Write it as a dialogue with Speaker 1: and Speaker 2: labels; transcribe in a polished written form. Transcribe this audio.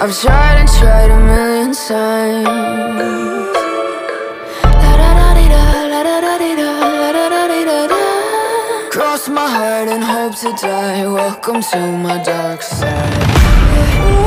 Speaker 1: I've tried and tried a million times. Cross my heart and hope to die. Welcome to my dark side.